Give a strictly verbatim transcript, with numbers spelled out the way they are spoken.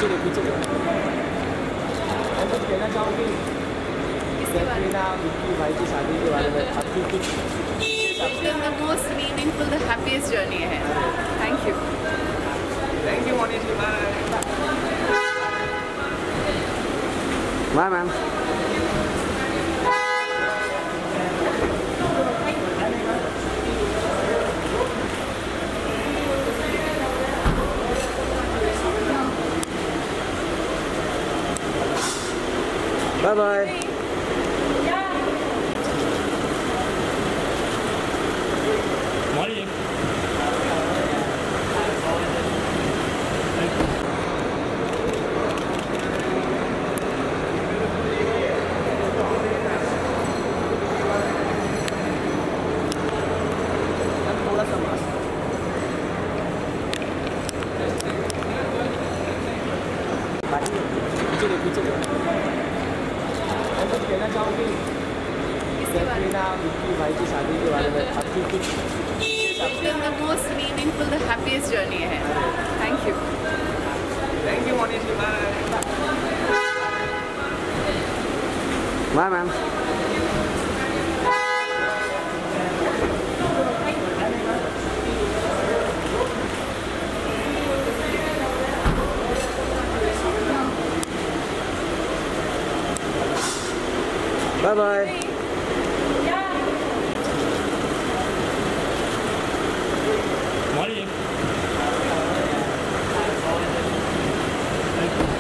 पीछे ले पीछे ले कुछ कहना चाहूँगी कैटरीना विक्की भाई की शादी के बारे में आपकी कुछ the most meaningful, the happiest journey ahead. Thank you. Thank you, Monish. Bye. Bye, ma'am. Bye-bye. Morning. थोड़ा सा मास्क पीछे ले पीछे ले कुछ कहना चाहूँगी कैटरीना विक्की भाई की शादी के बारे में आपकी कुछ the most meaningful, the happiest journey ahead. Thank you. Thank you, Monish. Bye. Bye, ma'am. Bye-bye.